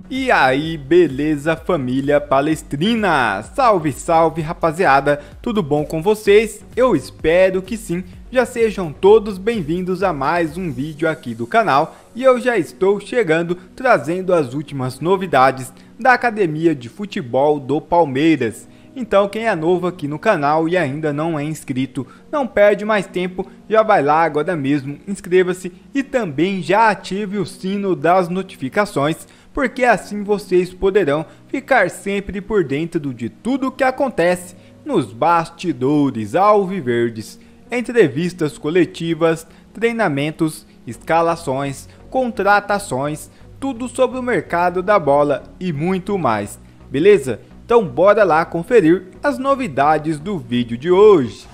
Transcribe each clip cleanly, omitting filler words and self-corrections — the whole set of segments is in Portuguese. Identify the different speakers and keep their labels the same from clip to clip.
Speaker 1: E aí, beleza, família palestrina? Salve, salve, rapaziada! Tudo bom com vocês? Eu espero que sim. Já sejam todos bem-vindos a mais um vídeo aqui do canal. E eu já estou chegando, trazendo as últimas novidades da Academia de Futebol do Palmeiras. Então, quem é novo aqui no canal e ainda não é inscrito, não perde mais tempo, já vai lá agora mesmo, inscreva-se e também já ative o sino das notificações, porque assim vocês poderão ficar sempre por dentro de tudo o que acontece nos bastidores alviverdes, entrevistas coletivas, treinamentos, escalações, contratações, tudo sobre o mercado da bola e muito mais, beleza? Então bora lá conferir as novidades do vídeo de hoje.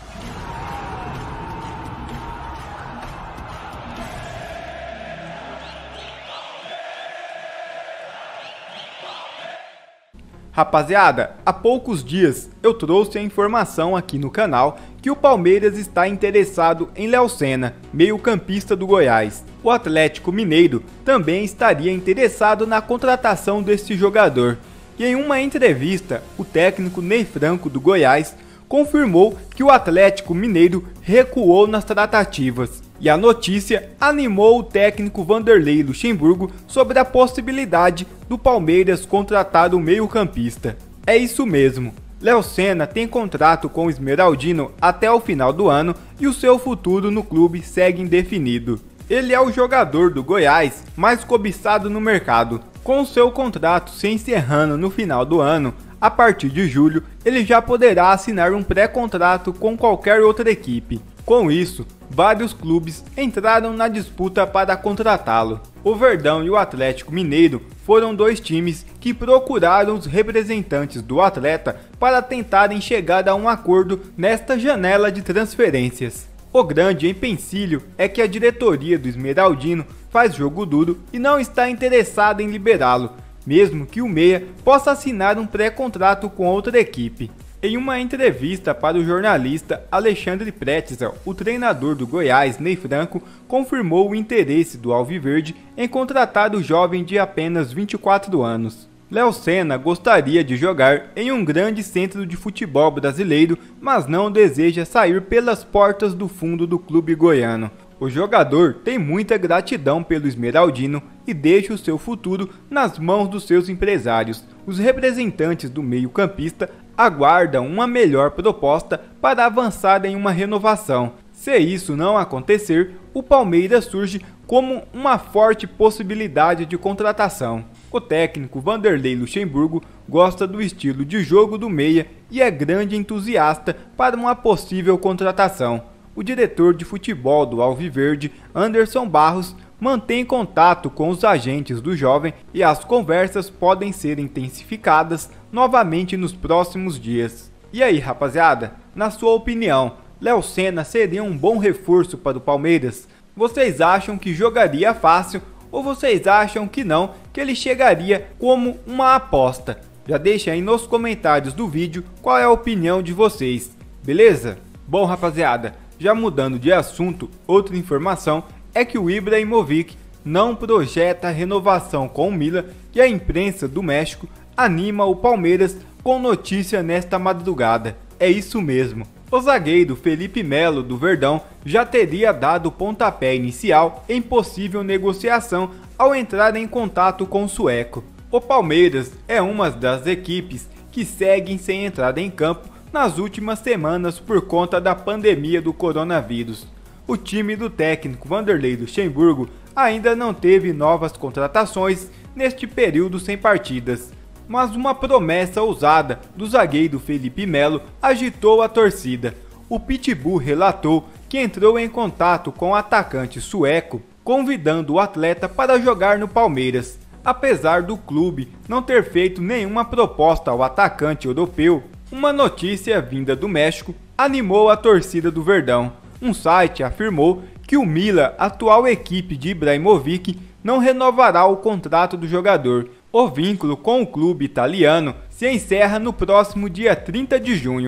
Speaker 1: Rapaziada, há poucos dias eu trouxe a informação aqui no canal que o Palmeiras está interessado em Léo Senna, meio-campista do Goiás. O Atlético Mineiro também estaria interessado na contratação desse jogador. E em uma entrevista, o técnico Ney Franco do Goiás confirmou que o Atlético Mineiro recuou nas tratativas. E a notícia animou o técnico Vanderlei Luxemburgo sobre a possibilidade do Palmeiras contratar o meio-campista. É isso mesmo, Léo Senna tem contrato com o Esmeraldino até o final do ano e o seu futuro no clube segue indefinido. Ele é o jogador do Goiás mais cobiçado no mercado. Com seu contrato se encerrando no final do ano, a partir de julho, ele já poderá assinar um pré-contrato com qualquer outra equipe. Com isso, vários clubes entraram na disputa para contratá-lo. O Verdão e o Atlético Mineiro foram dois times que procuraram os representantes do atleta para tentarem chegar a um acordo nesta janela de transferências. O grande empecilho é que a diretoria do Esmeraldino faz jogo duro e não está interessada em liberá-lo, mesmo que o meia possa assinar um pré-contrato com outra equipe. Em uma entrevista para o jornalista Alexandre Pretzel, o treinador do Goiás, Ney Franco, confirmou o interesse do Alviverde em contratar o jovem de apenas 24 anos. Léo Senna gostaria de jogar em um grande centro de futebol brasileiro, mas não deseja sair pelas portas do fundo do clube goiano. O jogador tem muita gratidão pelo Esmeraldino e deixa o seu futuro nas mãos dos seus empresários. Os representantes do meio-campista aguardam uma melhor proposta para avançar em uma renovação. Se isso não acontecer, o Palmeiras surge como uma forte possibilidade de contratação. O técnico Vanderlei Luxemburgo gosta do estilo de jogo do meia e é grande entusiasta para uma possível contratação. O diretor de futebol do Alviverde, Anderson Barros, mantém contato com os agentes do jovem e as conversas podem ser intensificadas novamente nos próximos dias. E aí, rapaziada, na sua opinião, Léo Senna seria um bom reforço para o Palmeiras? Vocês acham que jogaria fácil ou vocês acham que não, que ele chegaria como uma aposta? Já deixa aí nos comentários do vídeo qual é a opinião de vocês, beleza? Bom, rapaziada, já mudando de assunto, outra informação é que o Ibrahimovic não projeta renovação com o Milan e a imprensa do México anima o Palmeiras com notícia nesta madrugada. É isso mesmo. O zagueiro Felipe Melo do Verdão já teria dado o pontapé inicial em possível negociação ao entrar em contato com o sueco. O Palmeiras é uma das equipes que seguem sem entrada em campo nas últimas semanas por conta da pandemia do coronavírus. O time do técnico Vanderlei Luxemburgo ainda não teve novas contratações neste período sem partidas. Mas uma promessa ousada do zagueiro Felipe Melo agitou a torcida. O Pitbull relatou que entrou em contato com o atacante sueco, convidando o atleta para jogar no Palmeiras. Apesar do clube não ter feito nenhuma proposta ao atacante europeu, uma notícia vinda do México animou a torcida do Verdão. Um site afirmou que o Milan, atual equipe de Ibrahimovic, não renovará o contrato do jogador. O vínculo com o clube italiano se encerra no próximo dia 30 de junho.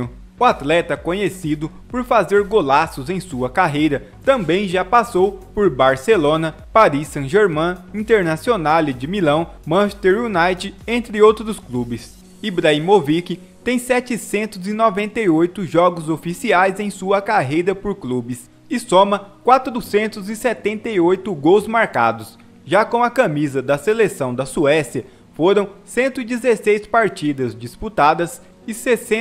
Speaker 1: O atleta, conhecido por fazer golaços em sua carreira, também já passou por Barcelona, Paris Saint-Germain, Internazionale de Milão, Manchester United, entre outros clubes. Ibrahimovic tem 798 jogos oficiais em sua carreira por clubes e soma 478 gols marcados. Já com a camisa da seleção da Suécia, foram 116 partidas disputadas e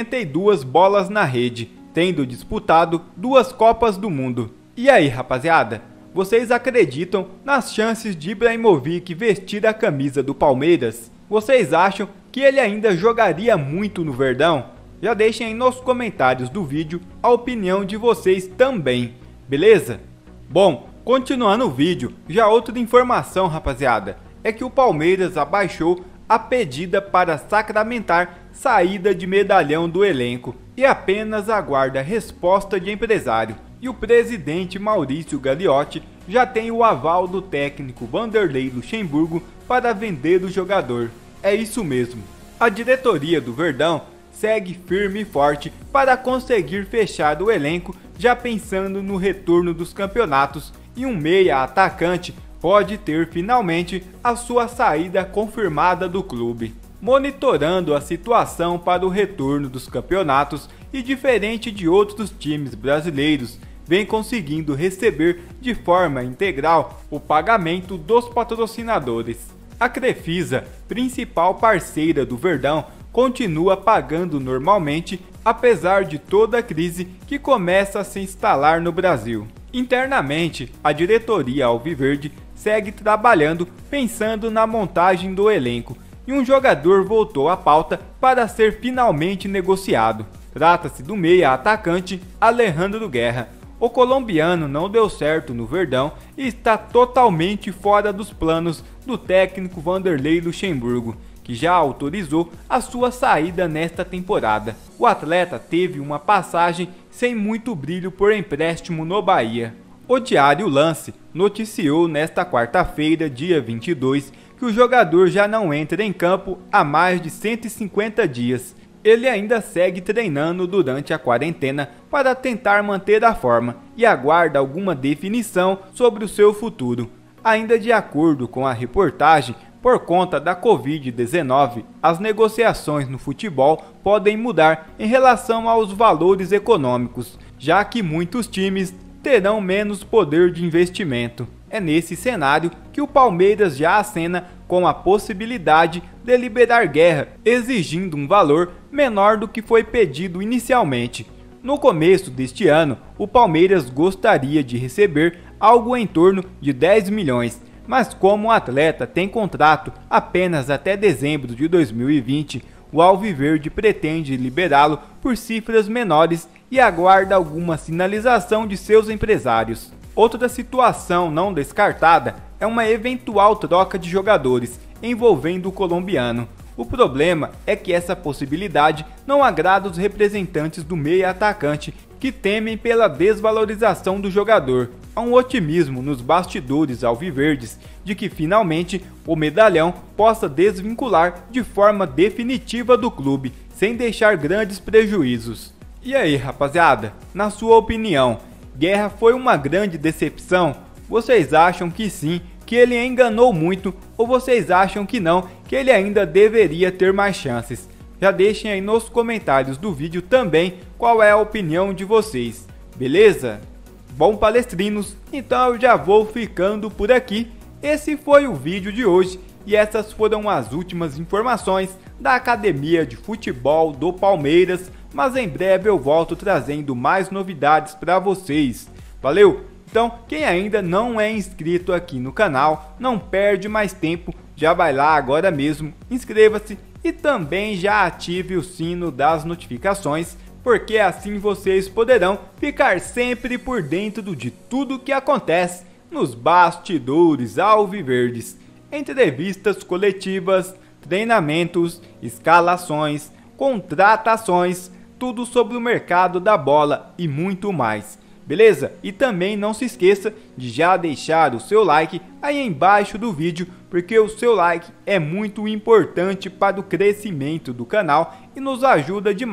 Speaker 1: 62 bolas na rede, tendo disputado 2 Copas do Mundo. E aí, rapaziada, vocês acreditam nas chances de Ibrahimovic vestir a camisa do Palmeiras? Vocês acham que ele ainda jogaria muito no Verdão? Já deixem aí nos comentários do vídeo a opinião de vocês também, beleza? Bom, continuando o vídeo, já outra informação, rapaziada, é que o Palmeiras abaixou a pedida para sacramentar saída de medalhão do elenco e apenas aguarda a resposta de empresário. E o presidente Maurício Gagliotti já tem o aval do técnico Vanderlei Luxemburgo para vender o jogador. É isso mesmo. A diretoria do Verdão segue firme e forte para conseguir fechar o elenco, já pensando no retorno dos campeonatos, e um meia atacante pode ter finalmente a sua saída confirmada do clube. Monitorando a situação para o retorno dos campeonatos e, diferente de outros times brasileiros, vem conseguindo receber de forma integral o pagamento dos patrocinadores. A Crefisa, principal parceira do Verdão, continua pagando normalmente, apesar de toda a crise que começa a se instalar no Brasil. Internamente, a diretoria alviverde segue trabalhando pensando na montagem do elenco, e um jogador voltou à pauta para ser finalmente negociado. Trata-se do meia atacante Alejandro Guerra. O colombiano não deu certo no Verdão e está totalmente fora dos planos do técnico Vanderlei Luxemburgo, que já autorizou a sua saída nesta temporada. O atleta teve uma passagem sem muito brilho por empréstimo no Bahia. O Diário Lance noticiou nesta quarta-feira, dia 22, que o jogador já não entra em campo há mais de 150 dias. Ele ainda segue treinando durante a quarentena para tentar manter a forma e aguarda alguma definição sobre o seu futuro. Ainda de acordo com a reportagem, por conta da Covid-19, as negociações no futebol podem mudar em relação aos valores econômicos, já que muitos times terão menos poder de investimento. É nesse cenário que o Palmeiras já acena com a possibilidade de liberar Guerra, exigindo um valor menor do que foi pedido inicialmente. No começo deste ano, o Palmeiras gostaria de receber algo em torno de 10 milhões, mas como o atleta tem contrato apenas até dezembro de 2020, o Alviverde pretende liberá-lo por cifras menores e aguarda alguma sinalização de seus empresários. Outra situação não descartada é uma eventual troca de jogadores envolvendo o colombiano. O problema é que essa possibilidade não agrada os representantes do meia atacante, que temem pela desvalorização do jogador. Há um otimismo nos bastidores alviverdes de que finalmente o medalhão possa desvincular de forma definitiva do clube, sem deixar grandes prejuízos. E aí, rapaziada, na sua opinião, Guerra foi uma grande decepção? Vocês acham que sim, que ele enganou muito, ou vocês acham que não, que ele ainda deveria ter mais chances? Já deixem aí nos comentários do vídeo também qual é a opinião de vocês, beleza? Bom, palestrinos, então eu já vou ficando por aqui. Esse foi o vídeo de hoje e essas foram as últimas informações da Academia de Futebol do Palmeiras, mas em breve eu volto trazendo mais novidades para vocês. Valeu! Então, quem ainda não é inscrito aqui no canal, não perde mais tempo, já vai lá agora mesmo, inscreva-se e também já ative o sino das notificações, porque assim vocês poderão ficar sempre por dentro de tudo que acontece nos bastidores alviverdes, entrevistas coletivas, treinamentos, escalações, contratações, tudo sobre o mercado da bola e muito mais. Beleza? E também não se esqueça de já deixar o seu like aí embaixo do vídeo, porque o seu like é muito importante para o crescimento do canal e nos ajuda demais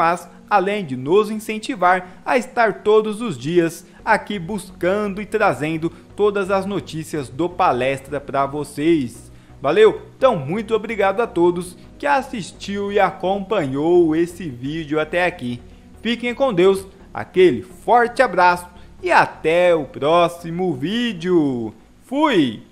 Speaker 1: além de nos incentivar a estar todos os dias aqui buscando e trazendo todas as notícias do Palestra para vocês. Valeu? Então muito obrigado a todos que assistiu e acompanhou esse vídeo até aqui. Fiquem com Deus, aquele forte abraço e até o próximo vídeo. Fui!